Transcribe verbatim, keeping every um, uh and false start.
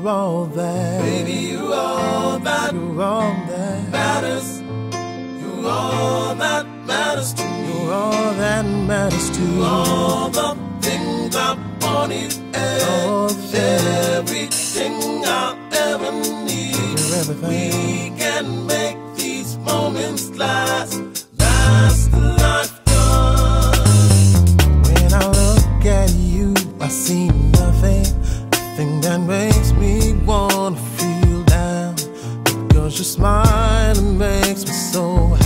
all that. Baby, you're all that. You're all that matters. You're all that matters to me. You're all that matters to me. All the things I wanted and everything I ever need. You're everything. We can make these moments last, last a lifetime. When I look at you, I see nothing, nothing that makes me wanna feel down. Because your smile makes me so